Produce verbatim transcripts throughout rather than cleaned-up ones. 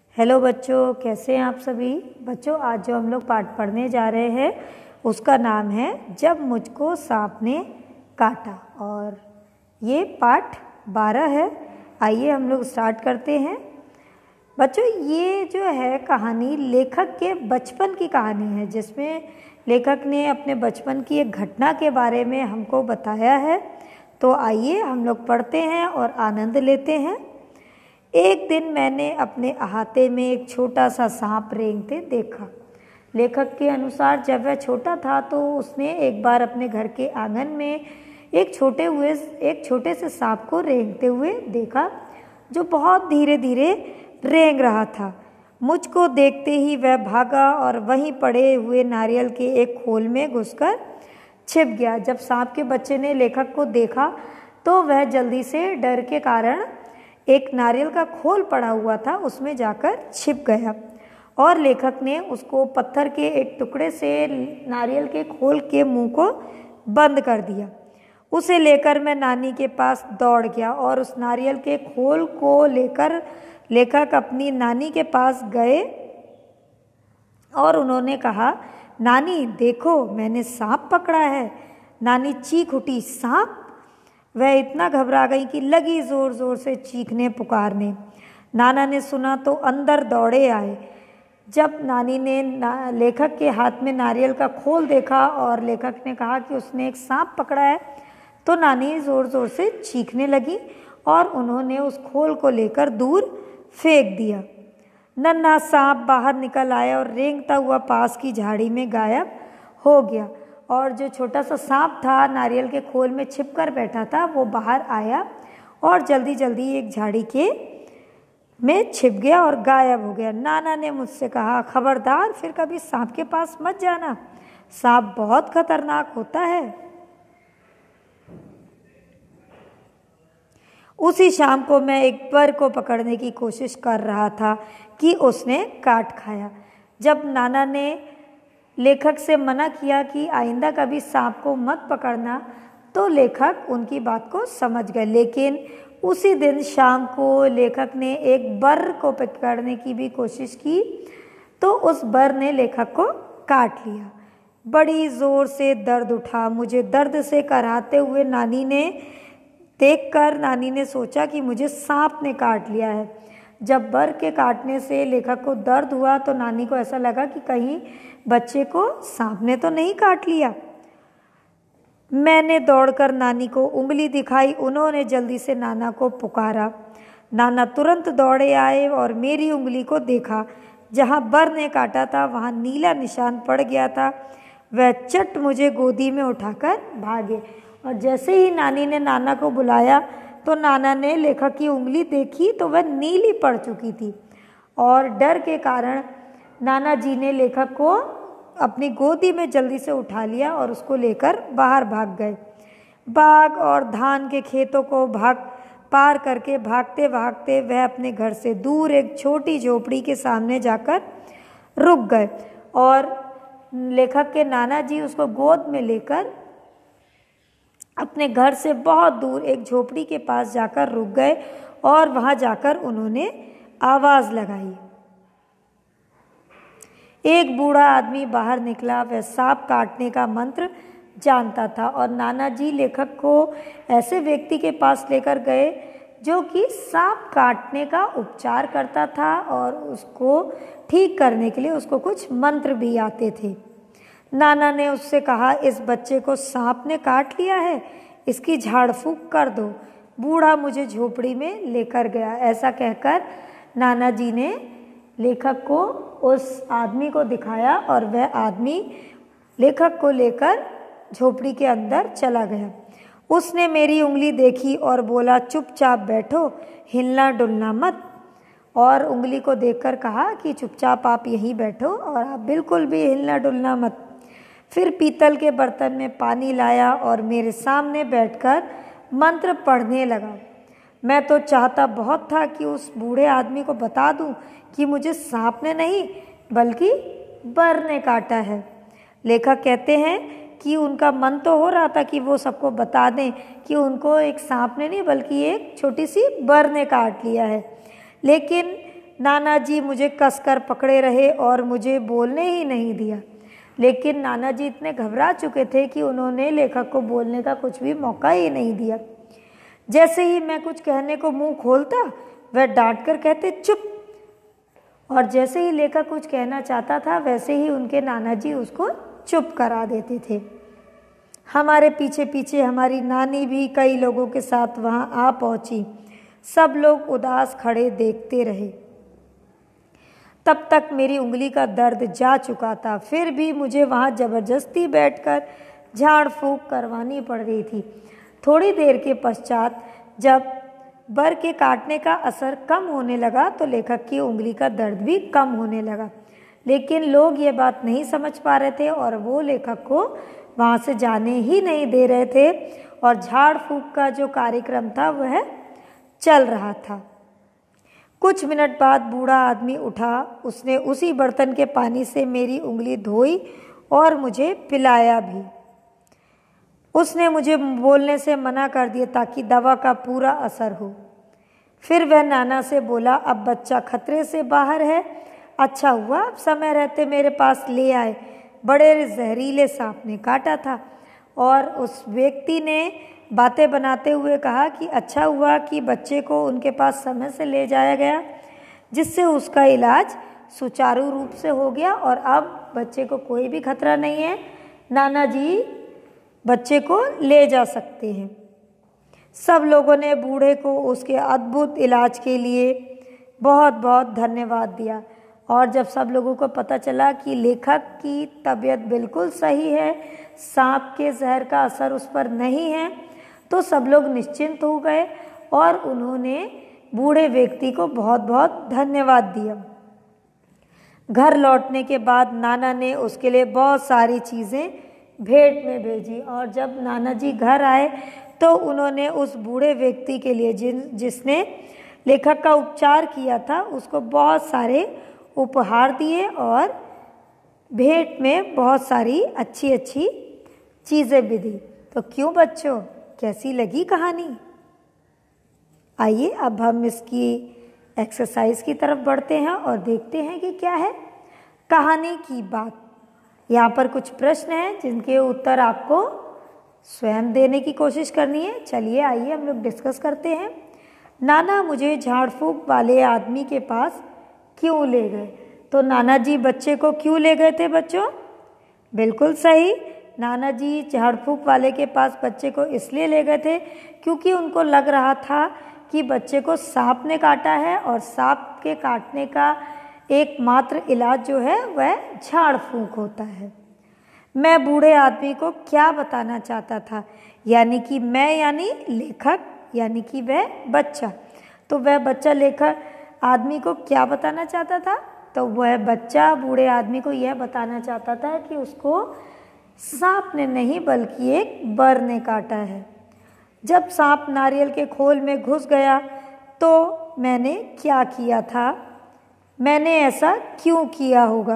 Hello बच्चों, कैसे हैं आप सभी। बच्चों, आज जो हम लोग पाठ पढ़ने जा रहे हैं उसका नाम है जब मुझको सांप ने काटा, और ये पाठ बारह है। आइए हम लोग स्टार्ट करते हैं। बच्चों, ये जो है कहानी लेखक के बचपन की कहानी है, जिसमें लेखक ने अपने बचपन की एक घटना के बारे में हमको बताया है। तो आइए हम लोग पढ़ते हैं और आनंद लेते हैं। एक दिन मैंने अपने अहाते में एक छोटा सा सांप रेंगते देखा। लेखक के अनुसार जब वह छोटा था तो उसने एक बार अपने घर के आंगन में एक छोटे हुए एक छोटे से सांप को रेंगते हुए देखा, जो बहुत धीरे धीरे रेंग रहा था। मुझको देखते ही वह भागा और वहीं पड़े हुए नारियल के एक खोल में घुसकर छिप गया। जब सांप के बच्चे ने लेखक को देखा तो वह जल्दी से डर के कारण एक नारियल का खोल पड़ा हुआ था उसमें जाकर छिप गया, और लेखक ने उसको पत्थर के एक टुकड़े से नारियल के खोल के मुंह को बंद कर दिया। उसे लेकर मैं नानी के पास दौड़ गया और उस नारियल के खोल को लेकर लेखक अपनी नानी के पास गए और उन्होंने कहा, नानी देखो, मैंने सांप पकड़ा है। नानी चीख उठी, सांप? वह इतना घबरा गई कि लगी जोर जोर से चीखने पुकारने। नाना ने सुना तो अंदर दौड़े आए। जब नानी ने ना, लेखक के हाथ में नारियल का खोल देखा और लेखक ने कहा कि उसने एक सांप पकड़ा है, तो नानी जोर जोर से चीखने लगी और उन्होंने उस खोल को लेकर दूर फेंक दिया। नन्हा सांप बाहर निकल आया और रेंगता हुआ पास की झाड़ी में गायब हो गया, और जो छोटा सा सांप था नारियल के खोल में छिपकर बैठा था वो बाहर आया और जल्दी जल्दी एक झाड़ी के में छिप गया और गायब हो गया। नाना ने मुझसे कहा, खबरदार, फिर कभी सांप के पास मत जाना, सांप बहुत खतरनाक होता है। उसी शाम को मैं एक बर को पकड़ने की कोशिश कर रहा था कि उसने काट खाया। जब नाना ने लेखक से मना किया कि आइंदा कभी सांप को मत पकड़ना, तो लेखक उनकी बात को समझ गए। लेकिन उसी दिन शाम को लेखक ने एक बर को पकड़ने की भी कोशिश की, तो उस बर ने लेखक को काट लिया। बड़ी जोर से दर्द उठा। मुझे दर्द से कराहते हुए नानी ने देखकर नानी ने सोचा कि मुझे सांप ने काट लिया है। जब बर के काटने से लेखक को दर्द हुआ तो नानी को ऐसा लगा कि कहीं बच्चे को सांप ने तो नहीं काट लिया। मैंने दौड़कर नानी को उंगली दिखाई। उन्होंने जल्दी से नाना को पुकारा। नाना तुरंत दौड़े आए और मेरी उंगली को देखा। जहां बर ने काटा था वहां नीला निशान पड़ गया था। वह चट मुझे गोदी में उठाकर भागे, और जैसे ही नानी ने नाना को बुलाया तो नाना ने लेखक की उंगली देखी तो वह नीली पड़ चुकी थी, और डर के कारण नाना जी ने लेखक को अपनी गोदी में जल्दी से उठा लिया और उसको लेकर बाहर भाग गए। बाग और धान के खेतों को भाग पार करके भागते भागते वह अपने घर से दूर एक छोटी झोपड़ी के सामने जाकर रुक गए, और लेखक के नाना जी उसको गोद में लेकर अपने घर से बहुत दूर एक झोपड़ी के पास जाकर रुक गए, और वहां जाकर उन्होंने आवाज लगाई। एक बूढ़ा आदमी बाहर निकला। वह सांप काटने का मंत्र जानता था, और नाना जी लेखक को ऐसे व्यक्ति के पास लेकर गए जो कि सांप काटने का उपचार करता था, और उसको ठीक करने के लिए उसको कुछ मंत्र भी आते थे। नाना ने उससे कहा, इस बच्चे को सांप ने काट लिया है, इसकी झाड़ फूंक कर दो। बूढ़ा मुझे झोपड़ी में लेकर गया। ऐसा कहकर नाना जी ने लेखक को उस आदमी को दिखाया, और वह आदमी लेखक को लेकर झोपड़ी के अंदर चला गया। उसने मेरी उंगली देखी और बोला, चुपचाप बैठो, हिलना डुलना मत, और उंगली को देखकर कहा कि चुपचाप आप यहीं बैठो और आप बिल्कुल भी हिलना डुलना मत। फिर पीतल के बर्तन में पानी लाया और मेरे सामने बैठकर मंत्र पढ़ने लगा। मैं तो चाहता बहुत था कि उस बूढ़े आदमी को बता दूं कि मुझे सांप ने नहीं बल्कि बर ने काटा है। लेखक कहते हैं कि उनका मन तो हो रहा था कि वो सबको बता दें कि उनको एक सांप ने नहीं बल्कि एक छोटी सी बर ने काट लिया है, लेकिन नाना जी मुझे कसकर पकड़े रहे और मुझे बोलने ही नहीं दिया। लेकिन नाना जी इतने घबरा चुके थे कि उन्होंने लेखक को बोलने का कुछ भी मौका ही नहीं दिया। जैसे ही मैं कुछ कहने को मुंह खोलता वह डांट कर कहते चुप, और जैसे ही लेखक कुछ कहना चाहता था वैसे ही उनके नाना जी उसको चुप करा देते थे। हमारे पीछे पीछे हमारी नानी भी कई लोगों के साथ वहां आ पहुंची। सब लोग उदास खड़े देखते रहे। तब तक मेरी उंगली का दर्द जा चुका था, फिर भी मुझे वहां जबरदस्ती बैठकर झाड़ फूंक करवानी पड़ रही थी। थोड़ी देर के पश्चात जब बर के काटने का असर कम होने लगा तो लेखक की उंगली का दर्द भी कम होने लगा। लेकिन लोग ये बात नहीं समझ पा रहे थे और वो लेखक को वहाँ से जाने ही नहीं दे रहे थे, और झाड़ फूंक का जो कार्यक्रम था वह चल रहा था। कुछ मिनट बाद बूढ़ा आदमी उठा। उसने उसी बर्तन के पानी से मेरी उंगली धोई और मुझे पिलाया भी। उसने मुझे बोलने से मना कर दिया ताकि दवा का पूरा असर हो। फिर वह नाना से बोला, अब बच्चा खतरे से बाहर है, अच्छा हुआ अब समय रहते मेरे पास ले आए। बड़े जहरीले सांप ने काटा था। और उस व्यक्ति ने बातें बनाते हुए कहा कि अच्छा हुआ कि बच्चे को उनके पास समय से ले जाया गया, जिससे उसका इलाज सुचारू रूप से हो गया और अब बच्चे को कोई भी खतरा नहीं है। नाना जी बच्चे को ले जा सकते हैं। सब लोगों ने बूढ़े को उसके अद्भुत इलाज के लिए बहुत बहुत धन्यवाद दिया। और जब सब लोगों को पता चला कि लेखक की तबीयत बिल्कुल सही है, सांप के जहर का असर उस पर नहीं है, तो सब लोग निश्चिंत हो गए और उन्होंने बूढ़े व्यक्ति को बहुत बहुत धन्यवाद दिया। घर लौटने के बाद नाना ने उसके लिए बहुत सारी चीज़ें भेंट में भेजी। और जब नाना जी घर आए तो उन्होंने उस बूढ़े व्यक्ति के लिए जिन जिसने लेखक का उपचार किया था उसको बहुत सारे उपहार दिए और भेंट में बहुत सारी अच्छी अच्छी चीज़ें भी दी। तो क्यों बच्चों, कैसी लगी कहानी? आइए अब हम इसकी एक्सरसाइज की तरफ बढ़ते हैं और देखते हैं कि क्या है कहानी की बात। यहाँ पर कुछ प्रश्न हैं जिनके उत्तर आपको स्वयं देने की कोशिश करनी है। चलिए आइए हम लोग डिस्कस करते हैं। नाना मुझे झाड़ फूंक वाले आदमी के पास क्यों ले गए? तो नाना जी बच्चे को क्यों ले गए थे बच्चों? बिल्कुल सही, नाना जी झाड़ फूंक वाले के पास बच्चे को इसलिए ले गए थे क्योंकि उनको लग रहा था कि बच्चे को सांप ने काटा है और सांप के काटने का एकमात्र इलाज जो है वह झाड़ फूंक होता है। मैं बूढ़े आदमी को क्या बताना चाहता था? यानी कि मैं यानी लेखक यानी कि वह बच्चा। तो वह बच्चा लेखक आदमी को क्या बताना चाहता था? तो वह बच्चा बूढ़े आदमी को यह बताना चाहता था कि उसको सांप ने नहीं बल्कि एक बर ने काटा है। जब सांप नारियल के खोल में घुस गया तो मैंने क्या किया था? मैंने ऐसा क्यों किया होगा?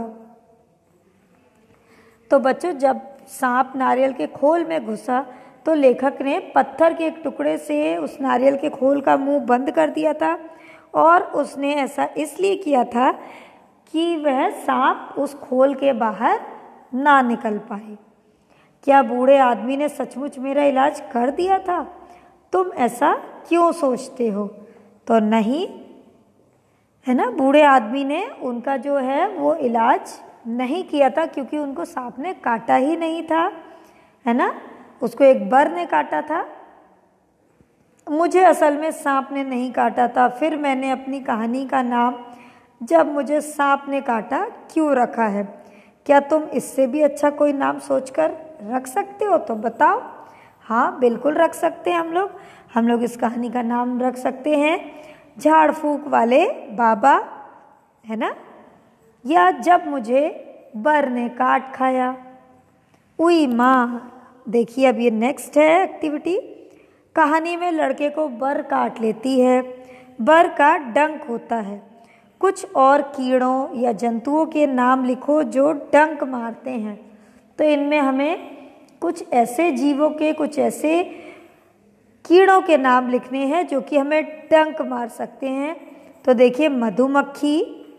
तो बच्चों जब सांप नारियल के खोल में घुसा तो लेखक ने पत्थर के एक टुकड़े से उस नारियल के खोल का मुंह बंद कर दिया था और उसने ऐसा इसलिए किया था कि वह सांप उस खोल के बाहर ना निकल पाए। क्या बूढ़े आदमी ने सचमुच मेरा इलाज कर दिया था? तुम ऐसा क्यों सोचते हो? तो नहीं, है ना, बूढ़े आदमी ने उनका जो है वो इलाज नहीं किया था क्योंकि उनको सांप ने काटा ही नहीं था, है ना, उसको एक बर ने काटा था। मुझे असल में सांप ने नहीं काटा था। फिर मैंने अपनी कहानी का नाम जब मुझे सांप ने काटा क्यों रखा है? क्या तुम इससे भी अच्छा कोई नाम सोचकर रख सकते हो? तो बताओ। हाँ बिल्कुल रख सकते हैं हम लोग हम लोग इस कहानी का नाम रख सकते हैं झाड़ फूंक वाले बाबा, है ना, या जब मुझे बर ने काट खाया। उई माँ। देखिए अब ये नेक्स्ट है एक्टिविटी। कहानी में लड़के को बर काट लेती है। बर का डंक होता है। कुछ और कीड़ों या जंतुओं के नाम लिखो जो डंक मारते हैं। तो इनमें हमें कुछ ऐसे जीवों के कुछ ऐसे कीड़ों के नाम लिखने हैं जो कि हमें डंक मार सकते हैं। तो देखिए मधुमक्खी,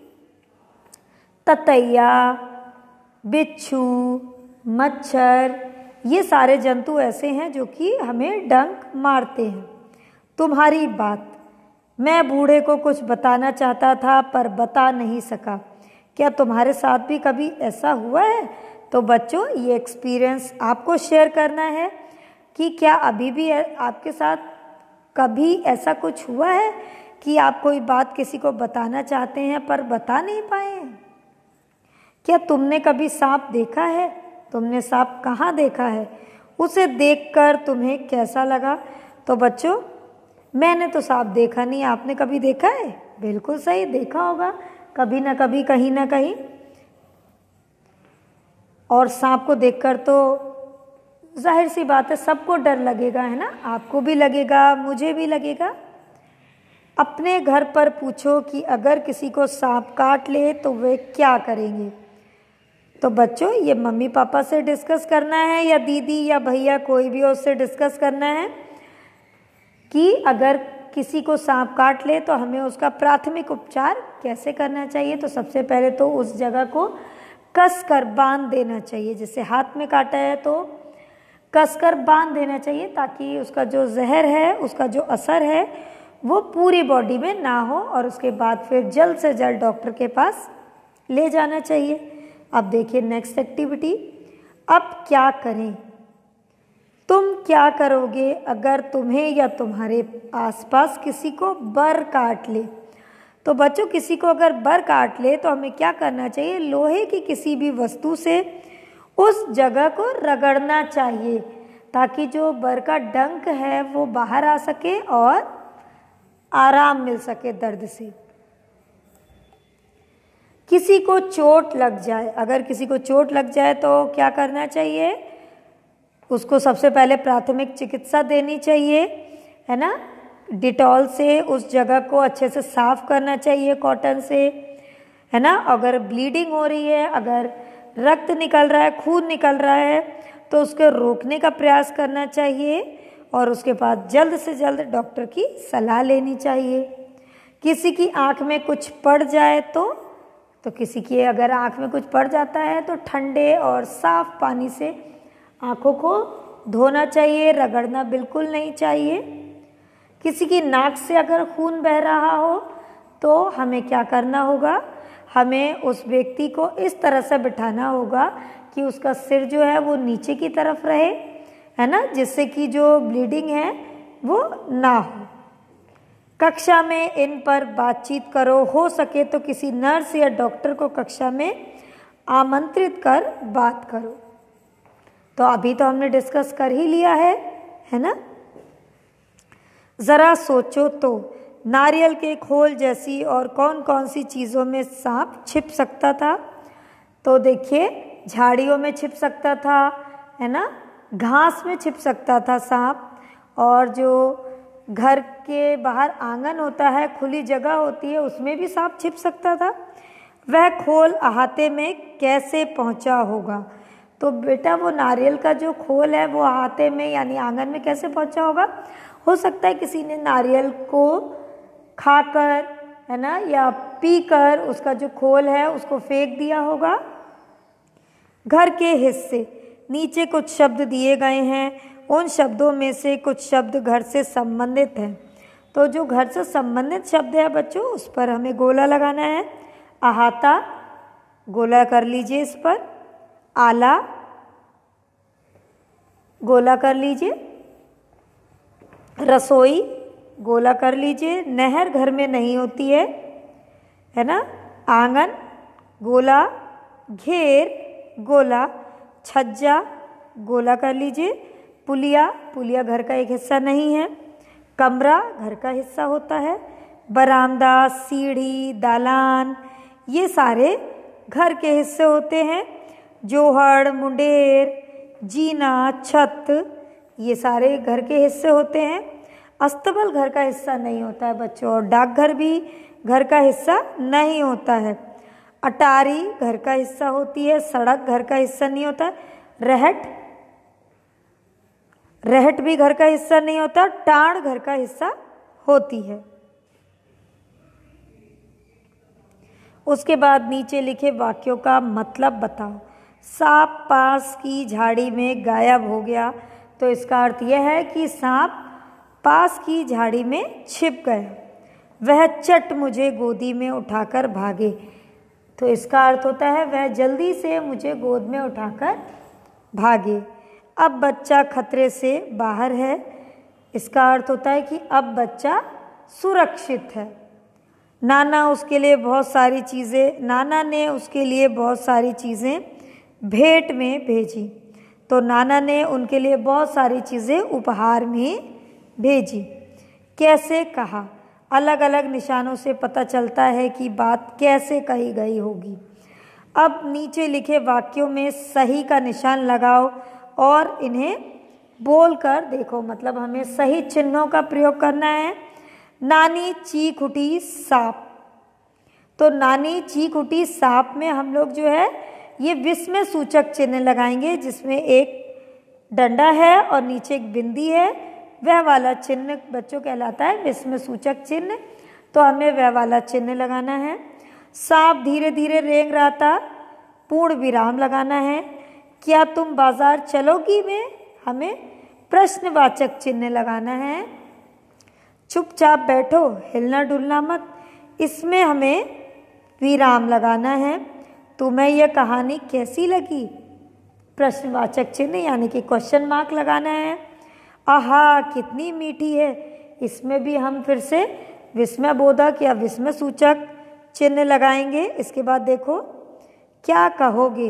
ततैया, बिच्छू, मच्छर, ये सारे जंतु ऐसे हैं जो कि हमें डंक मारते हैं। तुम्हारी बात, मैं बूढ़े को कुछ बताना चाहता था पर बता नहीं सका। क्या तुम्हारे साथ भी कभी ऐसा हुआ है? तो बच्चों ये एक्सपीरियंस आपको शेयर करना है कि क्या अभी भी आपके साथ कभी ऐसा कुछ हुआ है कि आप कोई बात किसी को बताना चाहते हैं पर बता नहीं पाए हैं? क्या तुमने कभी सांप देखा है? तुमने सांप कहाँ देखा है? उसे देखकर तुम्हें कैसा लगा? तो बच्चों मैंने तो सांप देखा नहीं, आपने कभी देखा है? बिल्कुल सही, देखा होगा कभी ना कभी, कहीं ना कहीं। और सांप को देखकर तो जाहिर सी बात है सबको डर लगेगा, है ना? आपको भी लगेगा, मुझे भी लगेगा। अपने घर पर पूछो कि अगर किसी को सांप काट ले तो वे क्या करेंगे? तो बच्चों ये मम्मी पापा से डिस्कस करना है या दीदी या भैया कोई भी उससे डिस्कस करना है कि अगर किसी को सांप काट ले तो हमें उसका प्राथमिक उपचार कैसे करना चाहिए। तो सबसे पहले तो उस जगह को कस कर बांध देना चाहिए। जैसे हाथ में काटा है तो कस कर बांध देना चाहिए ताकि उसका जो जहर है, उसका जो असर है वो पूरी बॉडी में ना हो, और उसके बाद फिर जल्द से जल्द डॉक्टर के पास ले जाना चाहिए। अब देखिए नेक्स्ट एक्टिविटी, अब क्या करें? तुम क्या करोगे अगर तुम्हें या तुम्हारे आसपास किसी को बर काट ले? तो बच्चों किसी को अगर बर काट ले तो हमें क्या करना चाहिए? लोहे की किसी भी वस्तु से उस जगह को रगड़ना चाहिए ताकि जो बर का डंक है वो बाहर आ सके और आराम मिल सके दर्द से। किसी को चोट लग जाए, अगर किसी को चोट लग जाए तो क्या करना चाहिए? उसको सबसे पहले प्राथमिक चिकित्सा देनी चाहिए, है ना? डिटॉल से उस जगह को अच्छे से साफ करना चाहिए, कॉटन से, है ना? अगर ब्लीडिंग हो रही है, अगर रक्त निकल रहा है, खून निकल रहा है, तो उसको रोकने का प्रयास करना चाहिए और उसके बाद जल्द से जल्द डॉक्टर की सलाह लेनी चाहिए। किसी की आंख में कुछ पड़ जाए तो तो किसी की अगर आंख में कुछ पड़ जाता है तो ठंडे और साफ पानी से आंखों को धोना चाहिए, रगड़ना बिल्कुल नहीं चाहिए। किसी की नाक से अगर खून बह रहा हो तो हमें क्या करना होगा? हमें उस व्यक्ति को इस तरह से बिठाना होगा कि उसका सिर जो है वो नीचे की तरफ रहे, है ना, जिससे कि जो ब्लीडिंग है वो ना हो। कक्षा में इन पर बातचीत करो, हो सके तो किसी नर्स या डॉक्टर को कक्षा में आमंत्रित कर बात करो। तो अभी तो हमने डिस्कस कर ही लिया है, है ना? जरा सोचो तो, नारियल के खोल जैसी और कौन कौन सी चीज़ों में सांप छिप सकता था? तो देखिए झाड़ियों में छिप सकता था, है ना? घास में छिप सकता था सांप, और जो घर के बाहर आंगन होता है, खुली जगह होती है, उसमें भी सांप छिप सकता था। वह खोल अहाते में कैसे पहुंचा होगा? तो बेटा वो नारियल का जो खोल है वो अहाते में यानी आंगन में कैसे पहुंचा होगा? हो सकता है किसी ने नारियल को खाकर, है ना, या पीकर उसका जो खोल है उसको फेंक दिया होगा। घर के हिस्से, नीचे कुछ शब्द दिए गए हैं, उन शब्दों में से कुछ शब्द घर से संबंधित हैं। तो जो घर से संबंधित शब्द है बच्चों उस पर हमें गोला लगाना है। अहाता, गोला कर लीजिए इस पर। आला, गोला कर लीजिए। रसोई, गोला कर लीजिए। नहर घर में नहीं होती है, है ना? आंगन, गोला। घेर, गोला। छज्जा, गोला कर लीजिए। पुलिया, पुलिया घर का एक हिस्सा नहीं है। कमरा घर का हिस्सा होता है। बरामदा, सीढ़ी, दालान, ये सारे घर के हिस्से होते हैं। जोहड़, मुंडेर, जीना, छत, ये सारे घर के हिस्से होते हैं। अस्तबल घर का हिस्सा नहीं होता है बच्चों, और डाकघर भी घर का हिस्सा नहीं होता है। अटारी घर का हिस्सा होती है, सड़क घर का हिस्सा नहीं होता। रहट, रहट भी घर का हिस्सा नहीं होता। टाड़ घर का हिस्सा होती है। उसके बाद नीचे लिखे वाक्यों का मतलब बताओ। सांप पास की झाड़ी में गायब हो गया, तो इसका अर्थ यह है कि सांप पास की झाड़ी में छिप गया। वह चट मुझे गोदी में उठाकर भागे, तो इसका अर्थ होता है वह जल्दी से मुझे गोद में उठाकर भागे। अब बच्चा खतरे से बाहर है, इसका अर्थ होता है कि अब बच्चा सुरक्षित है। नाना उसके लिए बहुत सारी चीज़ें नाना ने उसके लिए बहुत सारी चीज़ें भेंट में भेजी, तो नाना ने उनके लिए बहुत सारी चीज़ें उपहार में भेजी। कैसे कहा, अलग अलग निशानों से पता चलता है कि बात कैसे कही गई होगी। अब नीचे लिखे वाक्यों में सही का निशान लगाओ और इन्हें बोलकर देखो, मतलब हमें सही चिन्हों का प्रयोग करना है। नानी चीख उठी सांप, तो नानी चीख उठी सांप में हम लोग जो है ये विस्मय सूचक चिन्ह लगाएंगे, जिसमें एक डंडा है और नीचे एक बिंदी है। वह वाला चिन्ह बच्चों कहलाता है विस्मय सूचक चिन्ह, तो हमें वह वाला चिन्ह लगाना है। सांप धीरे धीरे रेंग रहा था, पूर्ण विराम लगाना है। क्या तुम बाजार चलोगी में हमें प्रश्नवाचक चिन्ह लगाना है। चुपचाप बैठो, हिलना डुलना मत, इसमें हमें विराम लगाना है। तुम्हें यह कहानी कैसी लगी, प्रश्नवाचक चिन्ह यानी कि क्वेश्चन मार्क लगाना है। आहा कितनी मीठी है, इसमें भी हम फिर से विस्मय बोधक या विस्मय सूचक चिन्ह लगाएंगे। इसके बाद देखो, क्या कहोगे,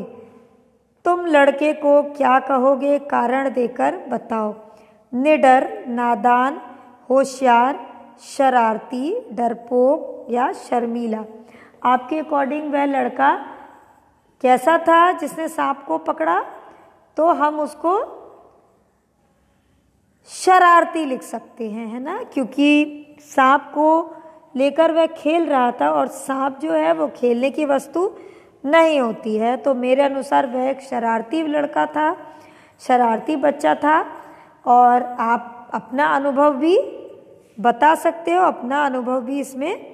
तुम लड़के को क्या कहोगे, कारण देकर बताओ। निडर, नादान, होशियार, शरारती, डरपोक या शर्मीला। आपके अकॉर्डिंग वह लड़का कैसा था जिसने सांप को पकड़ा, तो हम उसको शरारती लिख सकते हैं, है ना, क्योंकि सांप को लेकर वह खेल रहा था और सांप जो है वो खेलने की वस्तु नहीं होती है। तो मेरे अनुसार वह एक शरारती लड़का था, शरारती बच्चा था। और आप अपना अनुभव भी बता सकते हो, अपना अनुभव भी इसमें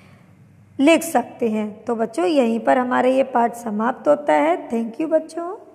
लिख सकते हैं। तो बच्चों यहीं पर हमारा ये पाठ समाप्त होता है। थैंक यू बच्चों।